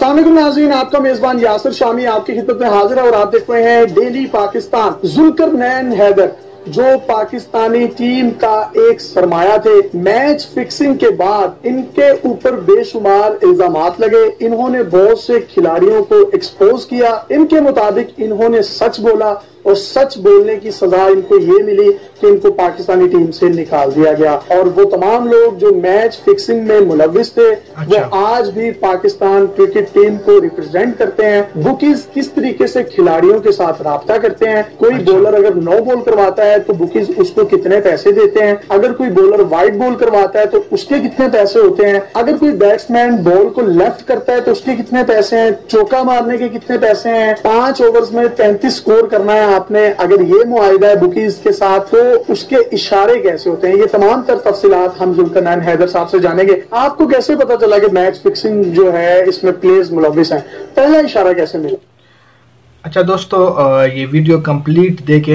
अस्सलाम वालेकुम नाज़रीन, आपका मेजबान यासिर शामी आपकी खिदमत में हाजिर है और आप देख रहे हैं डेली पाकिस्तान। जुल्करनैन हैदर जो पाकिस्तानी टीम का एक सरमाया थे, मैच फिक्सिंग के बाद इनके ऊपर बेशुमार इल्जामात लगे। इन्होंने बहुत से खिलाड़ियों को एक्सपोज किया। इनके मुताबिक इन्होंने सच बोला और सच बोलने की सजा इनको ये मिली कि इनको पाकिस्तानी टीम से निकाल दिया गया। और वो तमाम लोग जो मैच फिक्सिंग में मुलविस थे, वो आज भी पाकिस्तान क्रिकेट टीम को रिप्रेजेंट करते हैं। बुकीज किस तरीके से खिलाड़ियों के साथ राब्ता करते हैं, कोई बॉलर अगर नो बॉल करवाता है तो बुकीज उसको कितने पैसे देते हैं, अगर कोई बॉलर वाइड बॉल करवाता है तो उसके कितने पैसे होते हैं, अगर कोई बैट्समैन बॉल को लेफ्ट करता है तो उसके कितने पैसे हैं, चौका मारने के कितने पैसे हैं, 5 ओवर्स में 33 स्कोर करना है आपने, अगर ये मुआहिदा है बुकीज के साथ तो उसके इशारे कैसे होते हैं। ये तमाम तर तफसीलात हम जुल्करनैन हैदर साहब से जानेंगे। आपको कैसे पता चला कि मैच फिक्सिंग जो है इसमें प्लेयर्स मुलविस हैं, पहला इशारा कैसे मिला? अच्छा दोस्तों, ये वीडियो कंप्लीट देके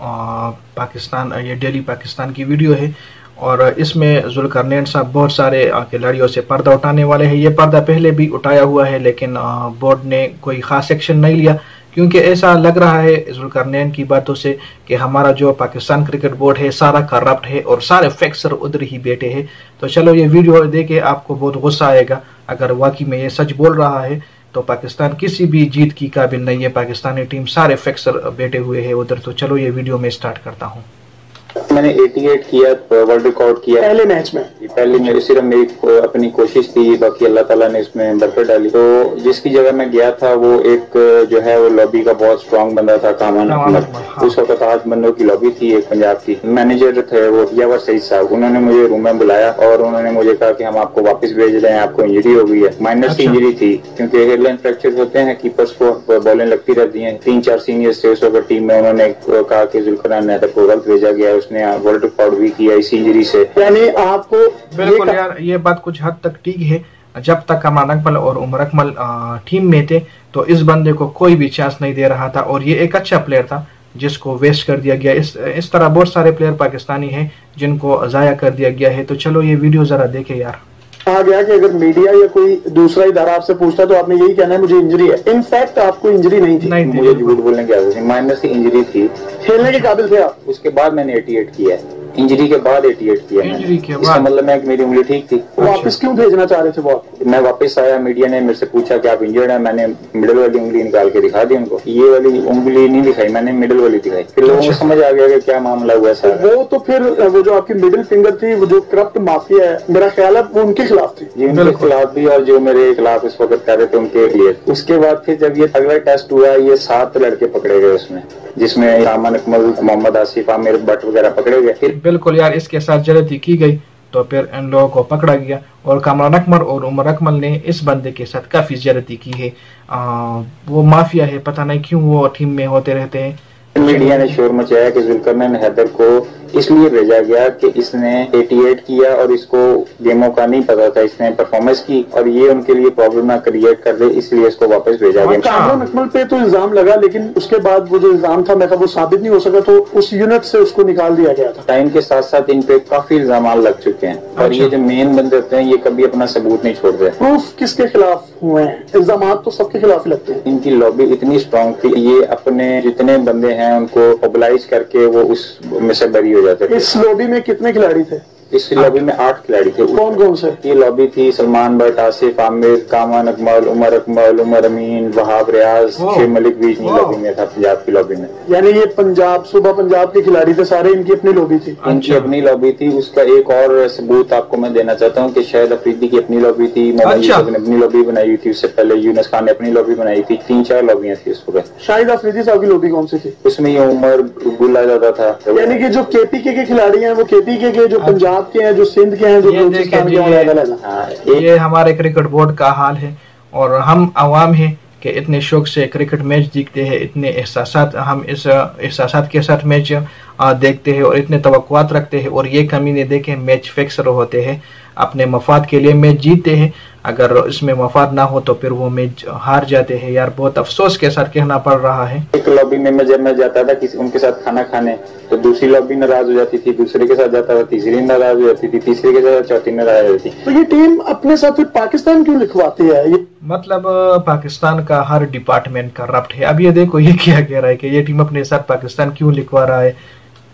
पाकिस्तान, ये डेली पाकिस्तान की वीडियो है और इसमें जुल्करनैन साहब बहुत सारे खिलाड़ियों से पर्दा उठाने वाले हैं। ये पर्दा पहले भी उठाया हुआ है लेकिन बोर्ड ने कोई खास एक्शन नहीं लिया, क्योंकि ऐसा लग रहा है जुल्करनैन की बातों से कि हमारा जो पाकिस्तान क्रिकेट बोर्ड है सारा करप्ट है और सारे फैक्टर उधर ही बैठे हैं। तो चलो ये वीडियो देखे आपको बहुत गुस्सा आएगा। अगर वाकई में ये सच बोल रहा है तो पाकिस्तान किसी भी जीत की काबिल नहीं है। पाकिस्तानी टीम सारे फैक्टर बैठे हुए हैं उधर। तो चलो ये वीडियो में स्टार्ट करता हूँ। मैंने 88 किया, वर्ल्ड रिकॉर्ड किया पहले मैच में। पहले मेरी सिर्फ मेरी अपनी कोशिश थी, बाकी अल्लाह ताला ने इसमें बरकत डाली। तो जिसकी जगह मैं गया था वो एक जो है वो लॉबी का बहुत स्ट्रांग बंदा था, कामान अहमद। उस वक्त 8 बंदों की लॉबी थी एक पंजाब की। मैनेजर थे वो यावर सईद साहब। उन्होंने मुझे रूम में बुलाया और उन्होंने मुझे कहा कि हम आपको वापस भेज रहे हैं, आपको इंजरी हो गई है। माइनर सी इंजरी थी, क्योंकि हेडलाइन फ्रैक्चर होते हैं, कीपर्स को बॉलें लगती रहती है। 3-4 सीनियर्स थे उस वक्त टीम में। उन्होंने कहा कि जुल्करनैन हैदर को गलत भेजा गया, उसने वर्ल्ड रिकॉर्ड भी किया इस इंजरी से। यानी आपको बिल्कुल यार ये बात कुछ हद तक ठीक है। जब तक कमान अकमल और उमर अकमल टीम में थे तो इस बंदे को कोई भी चांस नहीं दे रहा था और ये एक अच्छा प्लेयर था जिसको वेस्ट कर दिया गया। इस तरह बहुत सारे प्लेयर पाकिस्तानी हैं जिनको जाया कर दिया गया है। तो चलो ये वीडियो जरा देखे यार। कहा गया कि अगर मीडिया या कोई दूसरा इदारा आपसे पूछता तो आपने यही कहना है मुझे इंजरी है। इनफैक्ट आपको इंजरी नहीं थी। मुझे झूठ बोलने की आदत है, माइनर सी इंजरी थी। खेलने के काबिल थे आप। उसके बाद मैंने 88 किया है, इंजरी के बाद 88 किया। इंजरी के इसका बाद मतलब है कि मेरी उंगली ठीक थी। वापस क्यों भेजना चाह रहे थे वो? मैं वापस आया, मीडिया ने मेरे से पूछा कि आप इंजर्ड है। मैंने मिडिल वाली उंगली निकाल के दिखा दी उनको। ये वाली उंगली नहीं दिखाई, मैंने मिडिल वाली दिखाई। फिर लोगों को समझ आ गया कि क्या मामला हुआ सर। वो तो फिर वो जो आपकी मिडिल फिंगर थी, वो जो करप्ट माफिया है, मेरा ख्याल है वो उनके खिलाफ थी। जी उनके खिलाफ भी और जो मेरे खिलाफ इस वक्त कर रहे थे उनके लिए। उसके बाद फिर जब ये अगला टेस्ट हुआ, ये 7 लड़के पकड़े गए उसमें, जिसमें कामान अकमल, मोहम्मद आसिफ, आमिर भट्ट वगैरह पकड़े गए। फिर बिल्कुल यार इसके साथ ज्यादती की गई तो फिर इन लोगों को पकड़ा गया और कामरान अकमल और उमर अकमल ने इस बंदे के साथ काफी ज्यादती की है। वो माफिया है, पता नहीं क्यों वो टीम में होते रहते हैं। मीडिया ने शोर मचाया कि जुल्करनैन हैदर को इसलिए भेजा गया कि इसने 88 किया और इसको गेमों का नहीं पता था, इसने परफॉर्मेंस की और ये उनके लिए प्रॉब्लम क्रिएट कर दे, इसलिए इसको वापस भेजा गया। कामरान अकमल पे तो इल्जाम लगा लेकिन उसके बाद वो जो इल्जाम था मैं वो साबित नहीं हो सका तो उस यूनिट से उसको निकाल दिया गया था। टाइम के साथ साथ इन पे काफी इल्जाम लग चुके हैं और ये जो मेन बंदे होते हैं ये कभी अपना सबूत नहीं छोड़ते। प्रूफ किसके खिलाफ हुए हैं? इल्जाम तो सबके खिलाफ ही लगते हैं। इनकी लॉबी इतनी स्ट्रांग थी, ये अपने जितने बंदे हैं उनको मोबिलाइज करके वो उस में से बरी हो जाते थे। इस लॉबी में कितने खिलाड़ी थे? इस लॉबी में 8 खिलाड़ी थे। कौन कौन से? ये लॉबी थी सलमान भट्ट, आसिफ, आमिर, कामान अकमल, उमर अकमल, उमर अमीन, वहाब रियाज, शेख मलिक बीच लॉबी में था, पंजाब की लॉबी में। यानी ये पंजाब, सुबह पंजाब के खिलाड़ी थे सारे, इनकी अपनी लॉबी थी। इनकी अपनी लॉबी थी। उसका एक और सबूत आपको मैं देना चाहता हूँ कि शाहिद अफरीदी की अपनी लॉबी थी, मोहम्मद यूसुफ ने अपनी लॉबी बनाई हुई थी, उससे पहले यूनुस खान ने अपनी लॉबी बनाई थी। 3-4 लॉबियां थी उस वक्त। शाहिद अफरीदी साहब की लॉबी कौन सी थी? उसमें ये उमर गुला ज्यादा था। यानी कि जो केपीके के खिलाड़ी हैं वो केपीके के, जो पंजाब के हैं, जो सिंध के हैं, जो बलूचिस्तान के हैं। ये हमारे क्रिकेट बोर्ड का हाल है और हम आवाम हैं कि इतने शौक से क्रिकेट मैच देखते हैं, इतने एहसासात, हम इस एहसासात के साथ मैच देखते हैं और इतने तवक्कुआत रखते हैं और ये कमीने देखें मैच फिक्सर होते हैं। अपने मफाद के लिए मैच जीतते हैं, अगर इसमें मफाद ना हो तो फिर वो मैच हार जाते हैं। यार बहुत अफसोस के साथ कहना पड़ रहा है। एक लॉबी में जब मैं जाता था किसी उनके साथ खाना खाने तो दूसरी लॉबी नाराज हो जाती थी, दूसरे के साथ जाता था तीसरी नाराज हो जाती थी, तीसरे के साथ चौथी नाराज हो जाती थी। तो ये टीम अपने साथ फिर पाकिस्तान क्यों लिखवाती है? ये मतलब पाकिस्तान का हर डिपार्टमेंट करप्ट है। अब ये देखो ये क्या कह रहा है कि ये टीम अपने साथ पाकिस्तान क्यों लिखवा रहा है।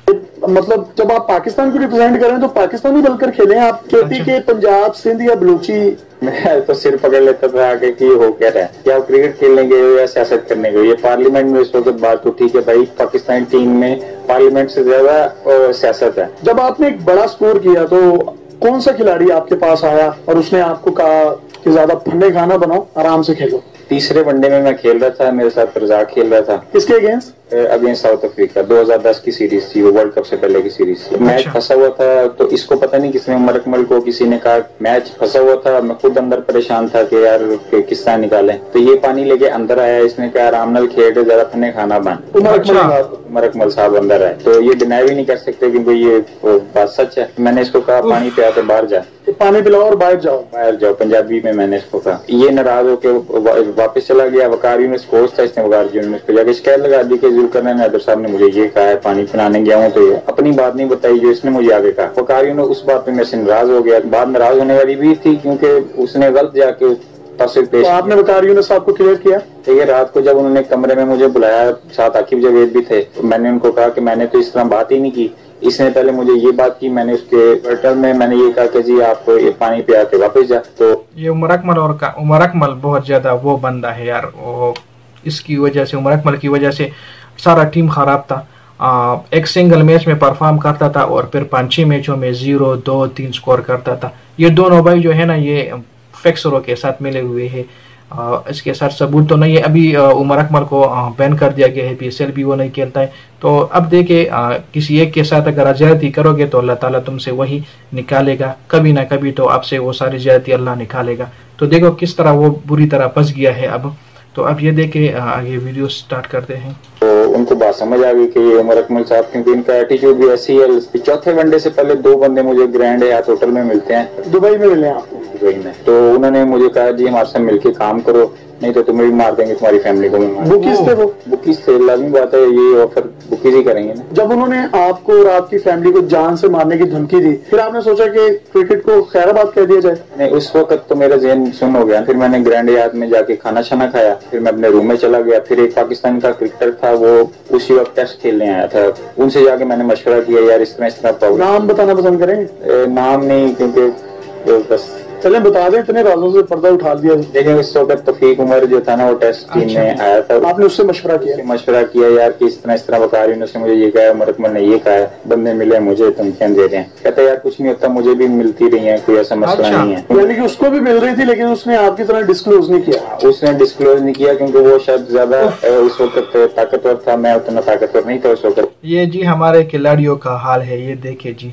मतलब जब आप पाकिस्तान को रिप्रेजेंट करें तो पाकिस्तानी बनकर खेलें। आप केपी के पंजाब सिंध या बलूची। मैं तो सिर पकड़ लेता था आगे कि हो क्या रहा है, क्या क्रिकेट खेलने गए हो या सियासत करने गए। ये पार्लियामेंट में इस वक्त बात उठी कि भाई पाकिस्तान टीम में पार्लियामेंट से ज्यादा सियासत है। जब आपने एक बड़ा स्कोर किया तो कौन सा खिलाड़ी आपके पास आया और उसने आपको कहा कि ज्यादा फंडे खाना बनाओ, आराम से खेलो? तीसरे वनडे में मैं खेल रहा था, मेरे साथ रजाक खेल रहा था। किसके अगेंस्ट? Against south Africa. 2010 की सीरीज थी, वो वर्ल्ड कप से पहले की सीरीज थी। मैच फंसा हुआ था तो इसको पता नहीं किसने, उमर अकमल को किसी ने कहा मैच फंसा हुआ था। मैं खुद अंदर परेशान था कि यार किस तरह निकाले, तो ये पानी लेके अंदर आया, इसने कहा आराम नाल खेल ज्यादा फने खाना बन। उमर अकमल साहब अंदर आए तो ये डिनाई भी नहीं कर सकते क्योंकि ये बात सच है। मैंने इसको कहा पानी पिया के बाहर जा, पानी पिलाओ और बाहर जाओ, पंजाबी में मैंने इसको कहा। ये नाराज होकर वापस चला गया। वकार यूनिस कोच था, इसने वकार यूनिस को जाके शिकायत लगा दी कि जुल्करनैन हैदर साहब ने मुझे ये कहा है, पानी पिलाने गया हूँ तो ये अपनी बात नहीं बताई जो इसने मुझे आगे कहा। वकार यूनिस उस बात पे मेरे से नाराज हो गया। बात नाराज होने वाली भी थी क्योंकि उसने गलत जाके तो आपने वकार यूनिस साहब को क्लियर किया। ठीक है, रात को जब उन्होंने कमरे में मुझे बुलाया, साथ आकिब जावेद भी थे, तो मैंने उनको कहा कि मैंने तो इस तरह बात ही नहीं की। इसने पहले मुझे ये बात की, मैंने उसके पर्टल में मैंने ये कहा कि जी आप ये पानी पिया के वापस जा। तो ये उमर अकमल बहुत ज्यादा वो बंदा है यार, वो इसकी वजह से, उमर अकमल की वजह से सारा टीम खराब था। एक सिंगल मैच में परफॉर्म करता था और फिर 5-6 मैचों में 0, 2, 3 स्कोर करता था। ये दोनों भाई जो है ना ये फेक्सरो के साथ मिले हुए हैं। इसके साथ सबूत तो नहीं है। अभी उमर अकमल को बैन कर दिया गया है, PSL भी वो नहीं खेलता है। तो अब देखे किसी एक के साथ अगर ज्यादती करोगे तो अल्लाह ताला तुमसे वही निकालेगा, कभी ना कभी तो आपसे वो सारी ज्यादती अल्लाह निकालेगा। तो देखो किस तरह वो बुरी तरह फंस गया है अब। तो अब ये देखे आगे वीडियो स्टार्ट करते हैं। तो उनको बात समझ आ गई कि ये उमर अकमल साहब, क्योंकि इनका एटीट्यूड भी ऐसी है। चौथे वनडे से पहले 2 बंदे मुझे ग्रैंड यार्ड होटल में मिलते हैं, दुबई में मिले आपको? दुबई में। तो उन्होंने मुझे कहा जी हमारे साथ मिलके काम करो, नहीं तो तुम्हें भी मार देंगे, तुम्हारी फैमिली को भी मार। बुकीज थे वो? बुकीज थे, लाजमी बात है, ये ऑफर बुकीज ही करेंगे ना। जब उन्होंने आपको और आपकी फैमिली को जान से मारने की धमकी दी, फिर आपने सोचा कि क्रिकेट को खैराबाद कह दिया जाए? नहीं, उस वक्त तो मेरा ज़हन सुन हो गया। फिर मैंने ग्रैंड यार्ड में जाके खाना शाना खाया, फिर मैं अपने रूम में चला गया। फिर एक पाकिस्तान का क्रिकेटर था, वो उसी वक्त टेस्ट खेलने आया था, उनसे जाके मैंने मशवरा किया यार इस तरह। नाम बताना पसंद करेंगे? नाम नहीं, क्योंकि बस चले बता दें, इतने राजों से पर्दा उठा दिया। देखिए उस वक्त तौफीक उमर जो था ना वो टेस्ट टीम में आया था। आपने उससे मशवरा किया यार कि इस तरह वकार यूनिस ने मुझे ये कहा, उमर अकमल ने ये कहा है, बंदे मिले मुझे धमकियां दे रहे हैं। कहता यार कुछ नहीं होता, मुझे भी मिलती रही है, कोई ऐसा मसला नहीं है। यानी कि उसको भी मिल रही थी लेकिन उसने आपकी तरह डिस्क्लोज नहीं किया? उसने डिस्क्लोज नहीं किया क्योंकि वो शायद ज्यादा उस वक्त ताकतवर था, मैं उतना ताकतवर नहीं था उस वक्त। ये जी हमारे खिलाड़ियों का हाल है, ये देखे जी,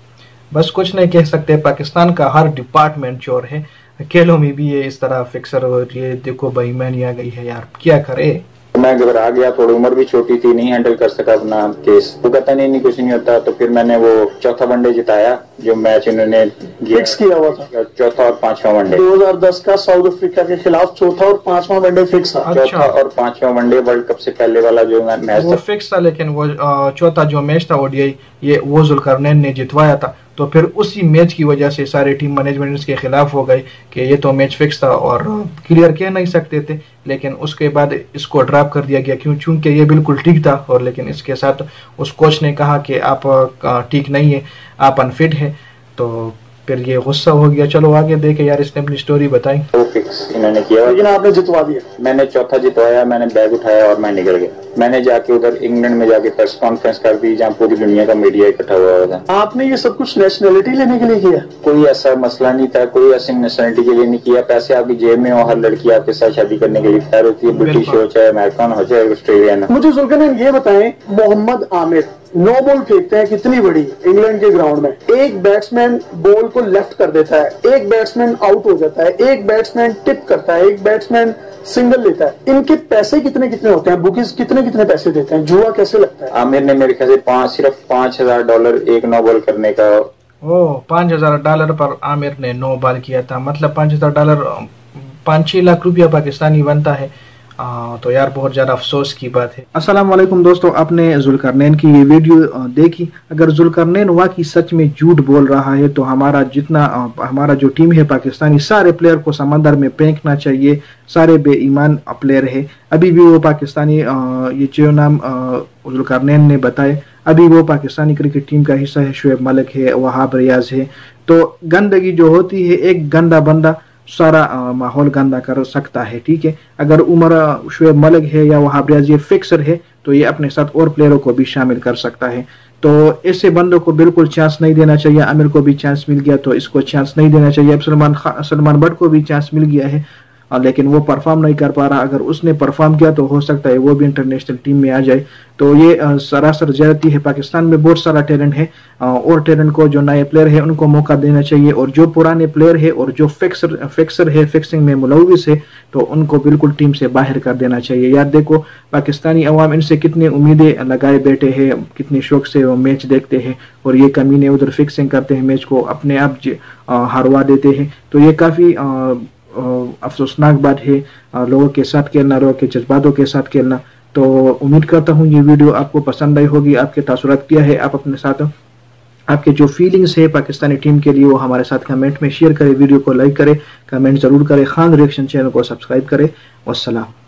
बस कुछ नहीं कह सकते। पाकिस्तान का हर डिपार्टमेंट चोर है, खेलों में भी ये इस तरह फिक्सर और ये देखो बेईमानी आ गई है यार, क्या करे। मैं घबरा गया, थोड़ी उम्र भी छोटी थी, नहीं हैंडल कर सका अपना केस। वो कहता नहीं कुछ नहीं होता। तो फिर मैंने वो चौथा वनडे जिताया जो मैच इन्होंने फिक्स किया हुआ था, चौथा और 5वां वनडे 2010 का साउथ अफ्रीका के खिलाफ। चौथा और 5वां वनडे फिक्स था। चौथा और 5वां वनडे वर्ल्ड कप से पहले वाला जो मैच वो फिक्स था, लेकिन वो चौथा जो मैच था ODI ये वो जुल्करनैन ने जितवाया था। तो फिर उसी मैच की वजह से सारे टीम मैनेजमेंट के खिलाफ हो गए कि ये तो मैच फिक्स था और क्लियर कह नहीं सकते थे। लेकिन उसके बाद इसको ड्रॉप कर दिया गया क्योंकि ये बिल्कुल ठीक था। और लेकिन इसके साथ उस कोच ने कहा कि आप ठीक नहीं है, आप अनफिट है। तो फिर ये गुस्सा हो गया। चलो आगे देखे यार, इसने अपनी स्टोरी बताई। वो फिक्स इन्होंने किया, लेकिन आपने जितवा दिया। मैंने चौथा जितवाया, मैंने बैग उठाया और मैं निकल गया। मैंने जाके उधर इंग्लैंड में जाके प्रेस कॉन्फ्रेंस कर दी जहाँ पूरी दुनिया का मीडिया इकट्ठा हुआ था। आपने ये सब कुछ नेशनलिटी लेने के लिए किया? कोई ऐसा मसला नहीं था, कोई ऐसी नेशनलिटी के लिए नहीं किया। पैसे आपकी जेब में हो, हर लड़की आपके साथ शादी करने के लिए तैयार होती है, ब्रिटिश हो चाहे अमेरिकन हो चाहे ऑस्ट्रेलियन हो। मुझे जुल्करनैन ये बताएं, मोहम्मद आमिर 9 बॉल फेंकते हैं कितनी बड़ी इंग्लैंड के ग्राउंड में, एक बैट्समैन बॉल को लेफ्ट कर देता है, एक बैट्समैन आउट हो जाता है, एक बैट्समैन टिप करता है, एक बैट्समैन सिंगल लेता है। इनके पैसे कितने होते हैं? बुकीज कितने पैसे देते हैं? जुआ कैसे लगता है? आमिर ने मेरे ख्याल से सिर्फ $5,000 एक 9 बॉल करने का ओह, $5,000 पर आमिर ने 9 बॉल किया था, मतलब $5,000 5-6 लाख रुपया पाकिस्तानी बनता है। तो यार बहुत ज़्यादा अफसोस की बात है। अस्सलाम वालेकुम दोस्तों, आपने जुल्करनैन की ये वीडियो देखी। अगर जुल्करनैन वाकई सच में झूठ बोल रहा है तो हमारा जो टीम है पाकिस्तानी, सारे प्लेयर को समंदर में फेंकना चाहिए। सारे बेईमान प्लेयर है। अभी भी वो पाकिस्तानी ये जो नाम जुल्करनैन ने बताए, अभी वो पाकिस्तानी क्रिकेट टीम का हिस्सा है। शुएब मलिक है, वहाब रियाज है। तो गंदगी जो होती है, एक गंदा बंदा सारा माहौल गंदा कर सकता है, ठीक है। अगर उमर शुएब मलिक है या वहाब रियाज ये फिक्सर है तो ये अपने साथ और प्लेयरों को भी शामिल कर सकता है। तो ऐसे बंदों को बिल्कुल चांस नहीं देना चाहिए। आमिर को भी चांस मिल गया तो इसको चांस नहीं देना चाहिए। अब सलमान बट को भी चांस मिल गया है, लेकिन वो परफॉर्म नहीं कर पा रहा। अगर उसने परफॉर्म किया तो हो सकता है वो भी इंटरनेशनल टीम में आ जाए। तो ये सरासर ज्यादती है। पाकिस्तान में बहुत सारा टैलेंट है और टैलेंट को जो नए प्लेयर है उनको मौका देना चाहिए, और जो पुराने प्लेयर है और जो फिक्सर है, फिक्सिंग में मुलविस है, तो उनको बिल्कुल टीम से बाहर कर देना चाहिए। यार देखो, पाकिस्तानी अवाम इनसे कितनी उम्मीदें लगाए बैठे हैं, कितने शौक से वो मैच देखते हैं, और ये कमीने उधर फिक्सिंग करते हैं, मैच को अपने आप हारवा देते हैं। तो ये काफी अफसोसनाक बात है, लोगों के साथ खेलना, लोगों के जज्बातों के साथ खेलना। तो उम्मीद करता हूँ ये वीडियो आपको पसंद आई होगी। आपके तासुरात क्या है, आप अपने साथ आपके जो फीलिंग्स है पाकिस्तानी टीम के लिए वो हमारे साथ कमेंट में शेयर करें, वीडियो को लाइक करें, कमेंट जरूर करें, खान रिएक्शन चैनल को सब्सक्राइब करें। वस्सलाम।